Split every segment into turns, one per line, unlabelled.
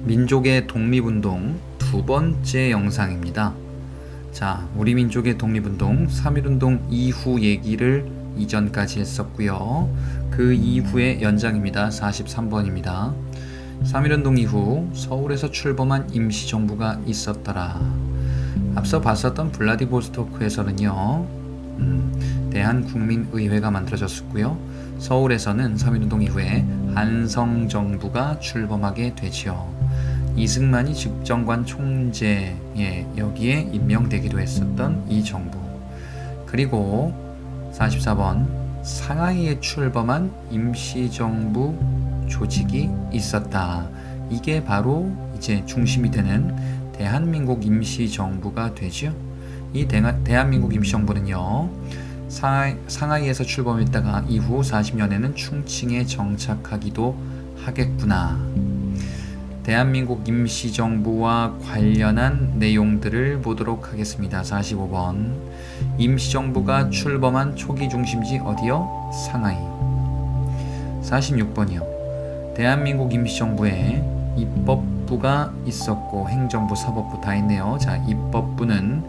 민족의 독립운동 두 번째 영상입니다. 자, 우리 민족의 독립운동 3.1운동 이후 얘기를 이전까지 했었고요. 그 이후의 연장입니다. 43번입니다. 3.1운동 이후 서울에서 출범한 임시정부가 있었더라. 앞서 봤었던 블라디보스토크에서는요, 대한국민의회가 만들어졌었고요. 서울에서는 3.1운동 이후에 한성정부가 출범하게 되지요. 이승만이 집정관 총재에 여기에 임명되기도 했었던 이 정부. 그리고 44번 상하이에 출범한 임시정부 조직이 있었다. 이게 바로 이제 중심이 되는 대한민국 임시정부가 되죠. 이 대한민국 임시정부는요, 상하이에서 출범했다가 이후 40년에는 충칭에 정착하기도 하겠구나. 대한민국 임시정부와 관련한 내용들을 보도록 하겠습니다. 45번 임시정부가 출범한 초기 중심지 어디요? 상하이. 46번이요. 대한민국 임시정부에 입법부가 있었고 행정부, 사법부 다 있네요. 자, 입법부는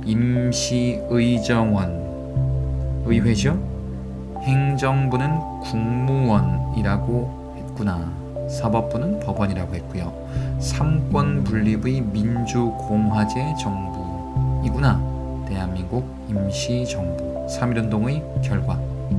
임시의정원, 의회죠. 행정부는 국무원이라고 했구나. 사법부는 법원이라고 했고요. 삼권 분립의 민주공화제 정부이구나. 대한민국 임시정부 3.1운동의 결과.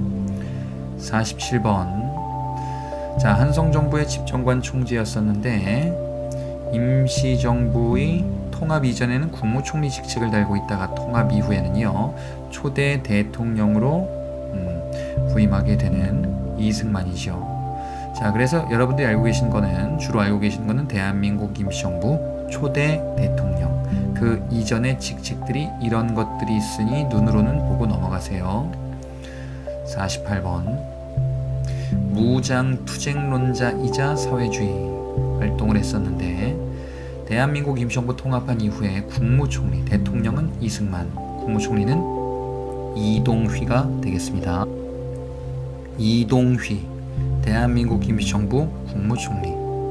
47번 자, 한성정부의 집정관 총재였었는데 임시정부의 통합 이전에는 국무총리 직책을 달고 있다가 통합 이후에는요, 초대 대통령으로 부임하게 되는 이승만이죠. 자, 그래서 여러분들이 알고 계신 거는, 주로 알고 계신 거는 대한민국 임시정부, 초대 대통령. 그 이전의 직책들이 이런 것들이 있으니 눈으로는 보고 넘어가세요. 48번 무장투쟁론자이자 사회주의 활동을 했었는데, 대한민국 임시정부 통합한 이후에 국무총리, 대통령은 이승만, 국무총리는 이동휘가 되겠습니다. 이동휘 대한민국 임시정부 국무총리.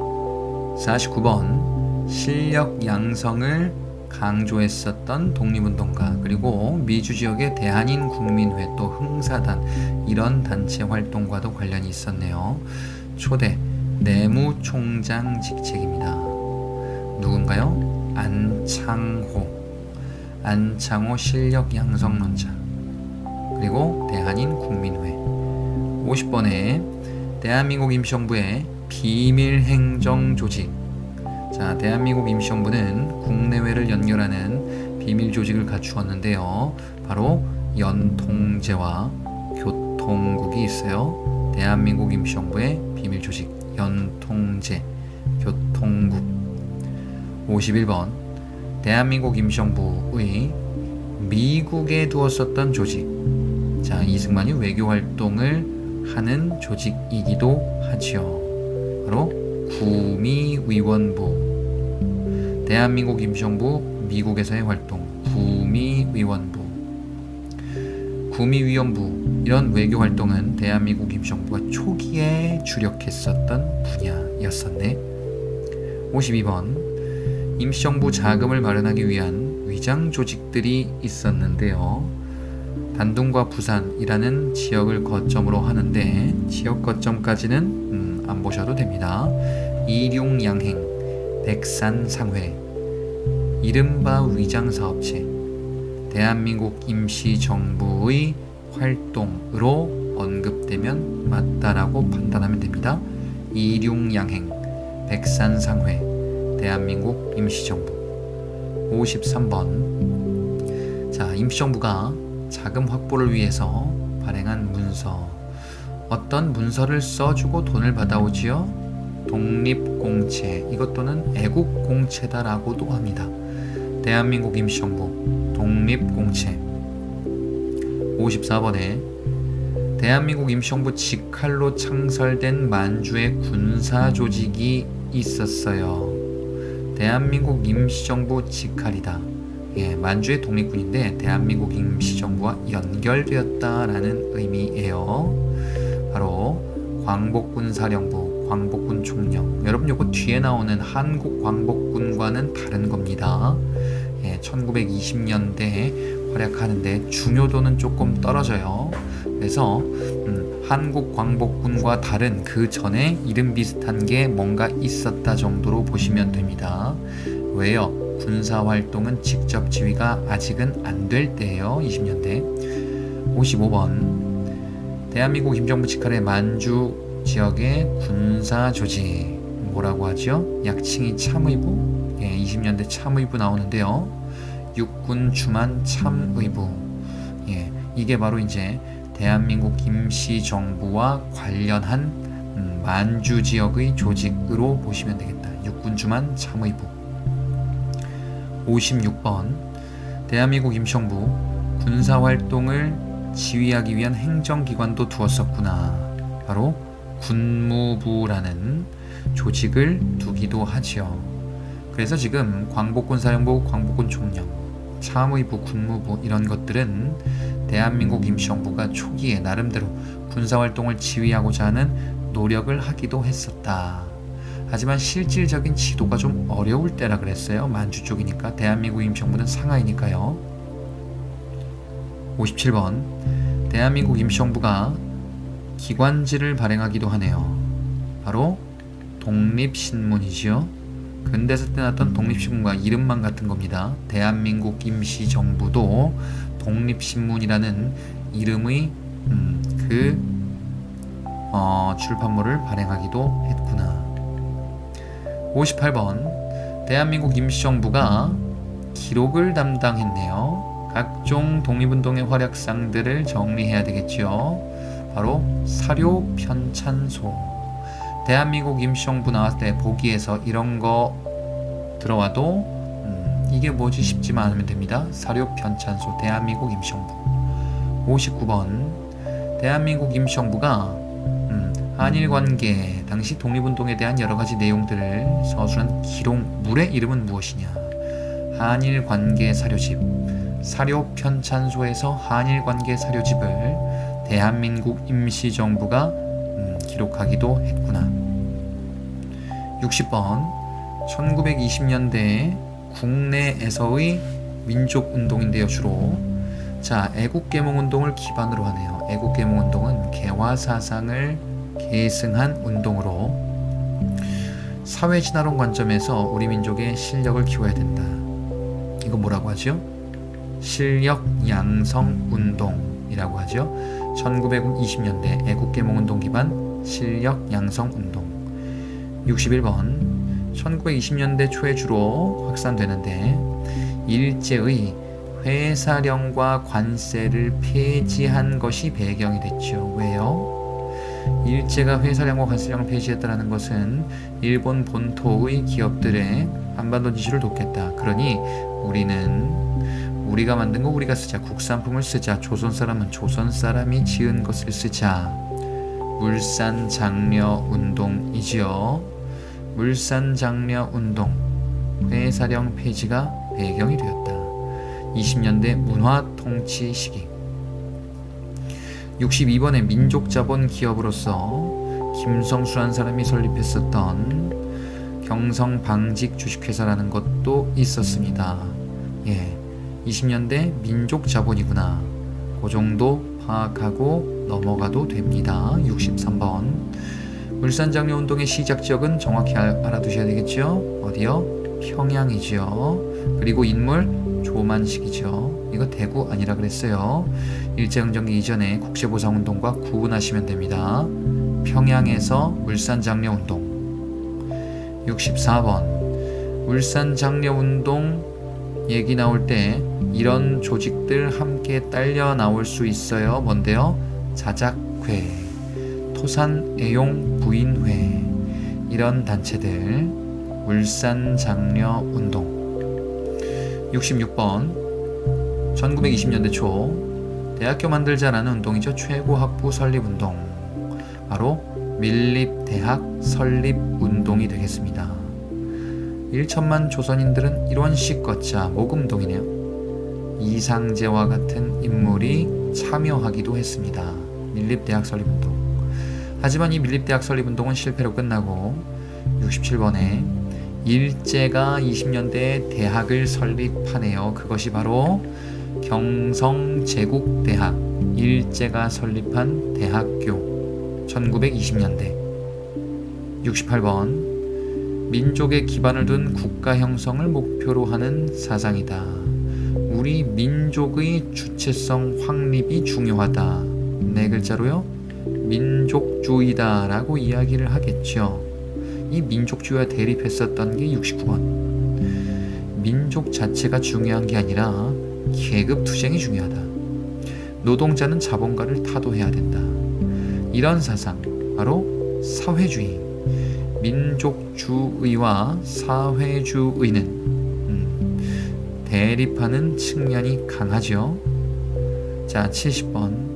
49번 실력 양성을 강조했었던 독립운동가, 그리고 미주지역의 대한인 국민회, 또 흥사단, 이런 단체 활동과도 관련이 있었네요. 초대 내무총장 직책입니다. 누군가요? 안창호 실력 양성론자, 그리고 대한인 국민회. 50번에 대한민국 임시정부의 비밀행정조직. 자, 대한민국 임시정부는 국내외를 연결하는 비밀조직을 갖추었는데요. 바로 연통제와 교통국이 있어요. 대한민국 임시정부의 비밀조직 연통제, 교통국. 51번 대한민국 임시정부의 미국에 두었었던 조직. 자, 이승만이 외교활동을 하는 조직이기도 하지요. 바로 구미위원부. 대한민국 임시정부 미국에서의 활동, 구미위원부. 구미위원부, 이런 외교활동은 대한민국 임시정부가 초기에 주력했었던 분야였었네. 52번 임시정부 자금을 마련하기 위한 위장 조직들이 있었는데요. 단둥과 부산이라는 지역을 거점으로 하는데, 지역 거점까지는 안 보셔도 됩니다. 이륙양행, 백산상회, 이른바 위장사업체, 대한민국 임시정부의 활동으로 언급되면 맞다라고 판단하면 됩니다. 이륙양행, 백산상회, 대한민국 임시정부. 53번 자, 임시정부가 자금 확보를 위해서 발행한 문서. 어떤 문서를 써주고 돈을 받아오지요? 독립공채, 이것 또는 애국공채다라고도 합니다. 대한민국 임시정부 독립공채. 54번에 대한민국 임시정부 직할로 창설된 만주의 군사조직이 있었어요. 대한민국 임시정부 직할이다. 예, 만주의 독립군인데 대한민국 임시정부와 연결되었다라는 의미예요. 바로 광복군사령부, 광복군 총령. 여러분 요거 뒤에 나오는 한국 광복군과는 다른 겁니다. 1920년대에 활약하는데 중요도는 조금 떨어져요. 그래서 한국 광복군과 다른 그 전에 이름 비슷한 게 뭔가 있었다 정도로 보시면 됩니다. 왜요? 군사활동은 직접 지휘가 아직은 안 될 때예요. 20년대. 55번 대한민국 임정부 직할의 만주 지역의 군사조직 뭐라고 하죠? 약칭이 참의부. 20년대 참의부 나오는데요. 육군 주만 참의부. 이게 바로 이제 대한민국 임시정부와 관련한 만주 지역의 조직으로 보시면 되겠다. 육군 주만 참의부. 56번 대한민국 임시정부 군사활동을 지휘하기 위한 행정기관도 두었었구나. 바로 군무부라는 조직을 두기도 하지요. 그래서 지금 광복군사령부, 광복군 총령, 참의부, 군무부 이런 것들은 대한민국 임시정부가 초기에 나름대로 군사활동을 지휘하고자 하는 노력을 하기도 했었다. 하지만 실질적인 지도가 좀 어려울 때라 그랬어요. 만주 쪽이니까. 대한민국 임시정부는 상하이니까요. 57번 대한민국 임시정부가 기관지를 발행하기도 하네요. 바로 독립신문이지요. 근대사 때 나왔던 독립신문과 이름만 같은 겁니다. 대한민국 임시정부도 독립신문이라는 이름의 출판물을 발행하기도 했구나. 58번 대한민국 임시정부가 기록을 담당했네요. 각종 독립운동의 활약상들을 정리해야 되겠죠. 바로 사료편찬소. 대한민국 임시정부 나왔을 때 보기에서 이런 거 들어와도 이게 뭐지 싶지만 않으면 됩니다. 사료편찬소 대한민국 임시정부. 59번 대한민국 임시정부가 한일관계 당시 독립운동에 대한 여러가지 내용들을 서술한 기록물의 이름은 무엇이냐. 한일관계 사료집. 사료편찬소에서 한일관계 사료집을 대한민국 임시정부가 기록하기도 했구나. 60번 1920년대 국내에서의 민족운동인데요. 주로 애국계몽운동을 기반으로 하네요. 애국계몽운동은 개화사상을 계승한 운동으로 사회진화론 관점에서 우리 민족의 실력을 키워야 된다. 이거 뭐라고 하죠? 실력 양성 운동이라고 하죠. 1920년대 애국계몽운동 기반 실력 양성 운동. 61번 1920년대 초에 주로 확산되는데 일제의 회사령과 관세를 폐지한 것이 배경이 됐죠. 왜요? 일제가 회사령과 관세령을 폐지했다는 것은 일본 본토의 기업들의 한반도 지주를 돕겠다. 그러니 우리가 만든 거 우리가 쓰자. 국산품을 쓰자. 조선 사람은 조선 사람이 지은 것을 쓰자. 물산장려운동이지요. 물산장려운동. 회사령 폐지가 배경이 되었다. 20년대 문화통치 시기. 62번에 민족자본 기업으로서 김성수라는 사람이 설립했었던 경성방직 주식회사라는 것도 있었습니다. 20년대 민족자본이구나. 그 정도 파악하고 넘어가도 됩니다. 63번 물산장려운동의 시작지역은 정확히 알아두셔야 되겠죠. 어디요? 평양이죠. 그리고 인물 조만식이죠. 이거 대구 아니라 그랬어요. 일제강점기 이전에 국제보상운동과 구분하시면 됩니다. 평양에서 물산장려운동. 64번 물산장려운동 얘기 나올 때 이런 조직들 함께 딸려 나올 수 있어요. 뭔데요? 자작회, 토산애용부인회 이런 단체들. 물산장려운동. 66번 1920년대 초 대학교 만들자라는 운동이죠. 최고학부 설립운동. 바로 밀립대학 설립운동이 되겠습니다. 1천만 조선인들은 일원씩 걷자 모금동이네요. 이상제와 같은 인물이 참여하기도 했습니다. 밀립대학 설립운동. 하지만 이 밀립대학 설립운동은 실패로 끝나고 67번에 일제가 20년대에 대학을 설립하네요. 그것이 바로 경성제국대학, 일제가 설립한 대학교, 1920년대. 68번 민족의 기반을 둔 국가 형성을 목표로 하는 사상이다. 우리 민족의 주체성 확립이 중요하다. 네 글자로요. 민족주의다 라고 이야기를 하겠죠. 이 민족주의와 대립했었던 게 69번. 민족 자체가 중요한 게 아니라 계급투쟁이 중요하다. 노동자는 자본가를 타도해야 된다. 이런 사상, 바로 사회주의. 민족주의와 사회주의는 대립하는 측면이 강하죠. 자, 70번.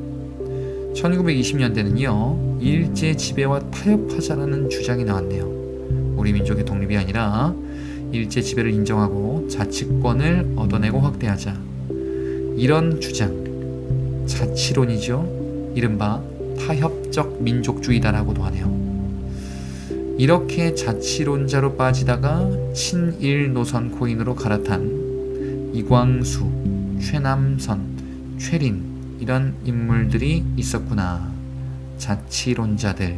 1920년대는요, 일제 지배와 타협하자라는 주장이 나왔네요. 우리 민족의 독립이 아니라 일제 지배를 인정하고 자치권을 얻어내고 확대하자. 이런 주장, 자치론이죠. 이른바 타협적 민족주의다라고도 하네요. 이렇게 자치론자로 빠지다가 친일 노선 코인으로 갈아탄 이광수, 최남선, 최린 이런 인물들이 있었구나. 자치론자들.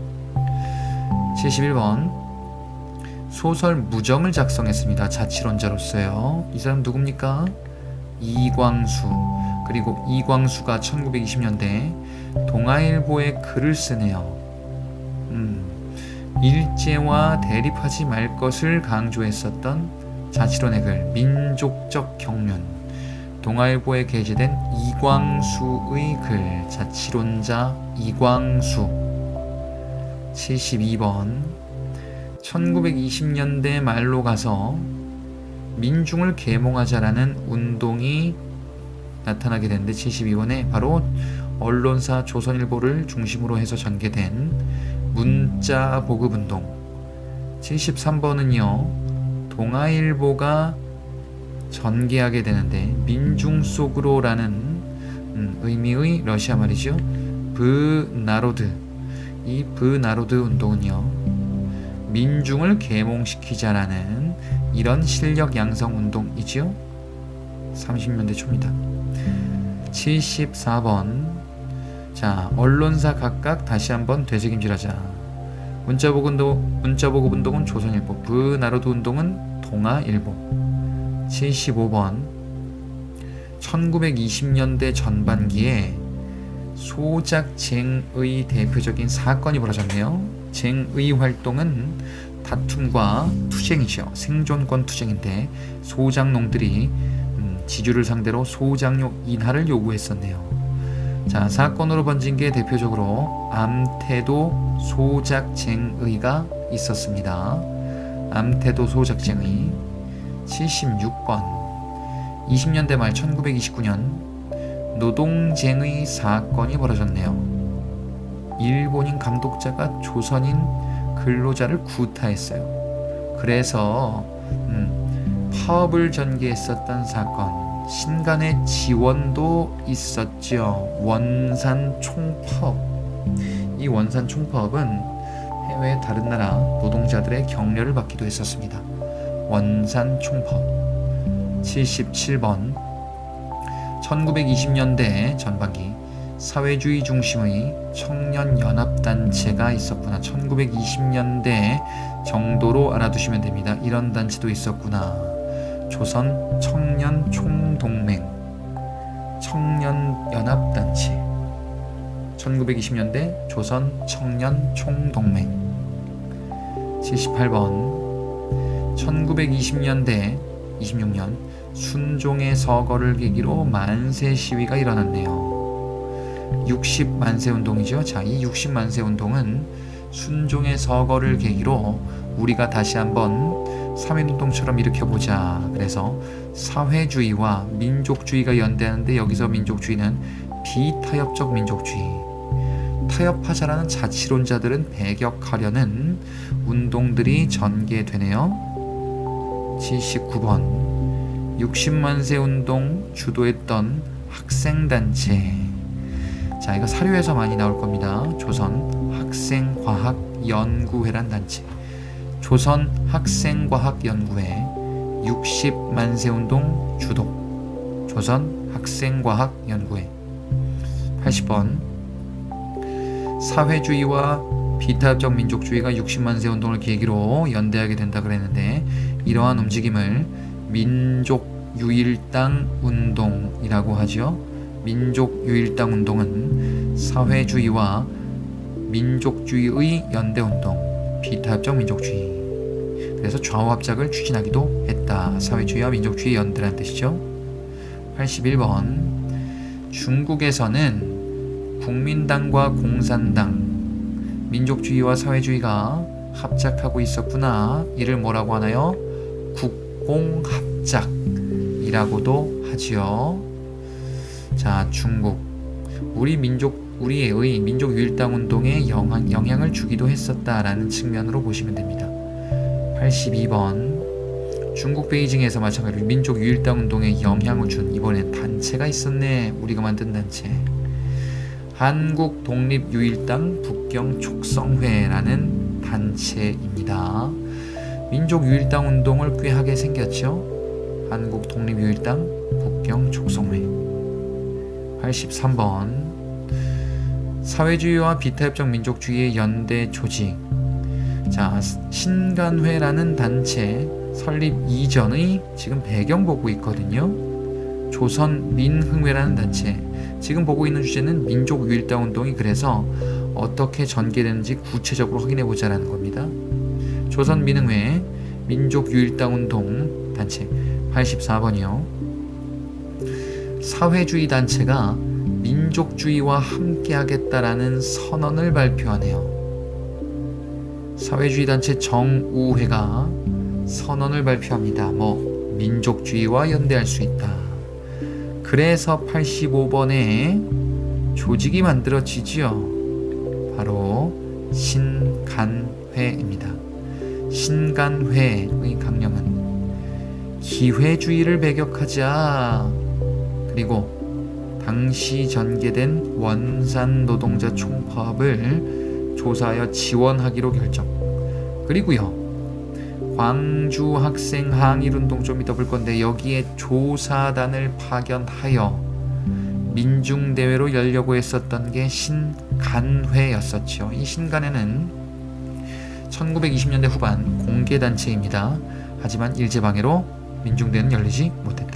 71번 소설 무정을 작성했습니다. 자치론자로서요. 이 사람 누굽니까? 이광수. 그리고 이광수가 1920년대 동아일보에 글을 쓰네요. 일제와 대립하지 말 것을 강조했었던 자치론의 글, 민족적 경륜. 동아일보에 게재된 이광수의 글, 자치론자 이광수. 72번 1920년대 말로 가서 민중을 계몽하자라는 운동이 나타나게 되는데 72번에 바로 언론사 조선일보를 중심으로 해서 전개된 문자 보급운동. 73번은요 동아일보가 전개하게 되는데 민중 속으로라는 의미의 러시아 말이죠. 브나로드. 이 브나로드 운동은요 민중을 계몽시키자라는 이런 실력 양성 운동이지요. 30년대 초입니다. 74번 자, 언론사 각각 다시 한번 되새김질하자. 문자보급 운동은 조선일보, 브나로드 운동은 동아일보. 75번 1920년대 전반기에 소작쟁의 대표적인 사건이 벌어졌네요. 쟁의 활동은 다툼과 투쟁이죠. 생존권 투쟁인데 소작농들이 지주를 상대로 소작료 인하를 요구했었네요. 자, 사건으로 번진 게 대표적으로 암태도 소작쟁의가 있었습니다. 암태도 소작쟁의. 76번 20년대 말 1929년 노동쟁의 사건이 벌어졌네요. 일본인 감독자가 조선인 근로자를 구타했어요. 그래서 파업을 전개했었던 사건. 신간의 지원도 있었죠. 원산 총파업. 이 원산 총파업은 해외 다른 나라 노동자들의 격려를 받기도 했었습니다. 원산 총파업. 77번 1920년대 전반기 사회주의 중심의 청년연합단체가 있었구나. 1920년대 정도로 알아두시면 됩니다. 이런 단체도 있었구나. 조선 청년총동맹, 청년연합단체. 1920년대 조선 청년총동맹. 78번 1920년대 26년 순종의 서거를 계기로 만세 시위가 일어났네요. 60만세 운동이죠. 자, 이 60만세 운동은 순종의 서거를 계기로 우리가 다시 한번 3.1운동처럼 일으켜보자. 그래서 사회주의와 민족주의가 연대하는데 여기서 민족주의는 비타협적 민족주의. 타협하자라는 자치론자들은 배격하려는 운동들이 전개되네요. 79번 60만세 운동 주도했던 학생단체. 자, 이거 사료에서 많이 나올 겁니다. 조선 학생과학연구회란 단체, 조선학생과학연구회, 60만세운동 주독, 조선학생과학연구회. 80번 사회주의와 비타협적 민족주의가 60만세운동을 계기로 연대하게 된다 그랬는데, 이러한 움직임을 민족유일당 운동이라고 하죠. 민족유일당 운동은 사회주의와 민족주의의 연대운동, 비타협적 민족주의. 그래서 좌우합작을 추진하기도 했다. 사회주의와 민족주의 연대라는 뜻이죠. 81번 중국에서는 국민당과 공산당, 민족주의와 사회주의가 합작하고 있었구나. 이를 뭐라고 하나요? 국공합작이라고도 하지요. 자, 중국. 우리의 민족유일당 운동에 영향을 주기도 했었다라는 측면으로 보시면 됩니다. 82번 중국 베이징에서 마찬가지로 민족유일당 운동에 영향을 준, 이번엔 단체가 있었네. 우리가 만든 단체. 한국독립유일당 북경촉성회라는 단체입니다. 민족유일당 운동을 꾀하게 생겼죠. 한국독립유일당 북경촉성회. 83번 사회주의와 비타협적 민족주의의 연대 조직. 자, 신간회라는 단체 설립 이전의 지금 배경 보고 있거든요. 조선민흥회라는 단체. 지금 보고 있는 주제는 민족유일당 운동이 그래서 어떻게 전개되는지 구체적으로 확인해보자라는 겁니다. 조선민흥회, 민족유일당 운동 단체. 84번이요. 사회주의 단체가 민족주의와 함께하겠다라는 선언을 발표하네요. 사회주의 단체 정우회가 선언을 발표합니다. 민족주의와 연대할 수 있다. 그래서 85번에 조직이 만들어지지요. 바로 신간회입니다. 신간회의 강령은 기회주의를 배격하자. 그리고 당시 전개된 원산 노동자 총파업을 조사하여 지원하기로 결정. 그리고요, 광주 학생 항일운동 좀 이따 볼 건데, 여기에 조사단을 파견하여 민중대회로 열려고 했었던 게 신간회였었죠. 이 신간회는 1920년대 후반 공개단체입니다. 하지만 일제방해로 민중대회는 열리지 못했다.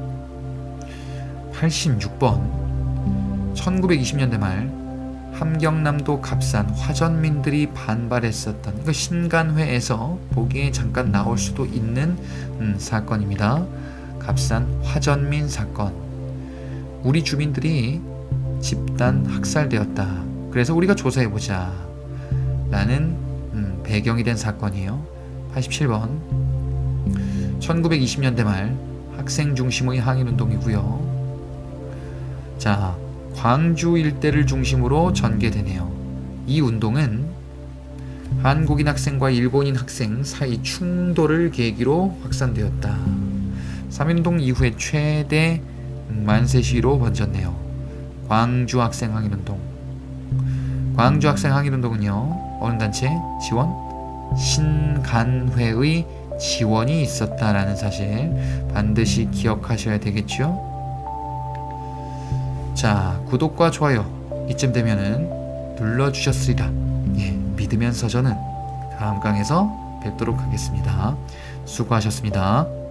86번 1920년대 말 함경남도 갑산 화전민들이 반발했었던, 이거 신간회에서 보기에 잠깐 나올 수도 있는 사건입니다. 갑산 화전민 사건. 우리 주민들이 집단 학살되었다. 그래서 우리가 조사해보자 라는 배경이 된 사건이에요. 87번 1920년대 말 학생 중심의 항일운동이고요. 자, 광주 일대를 중심으로 전개되네요. 이 운동은 한국인 학생과 일본인 학생 사이 충돌을 계기로 확산되었다. 3.1운동 이후에 최대 만세 시위로 번졌네요. 광주 학생 항일운동. 광주 학생 항일운동은요, 어느 단체 지원? 신간회의 지원이 있었다라는 사실 반드시 기억하셔야 되겠죠. 자, 구독과 좋아요 이쯤 되면은 눌러주셨으리라 믿으면서 저는 다음 강에서 뵙도록 하겠습니다. 수고하셨습니다.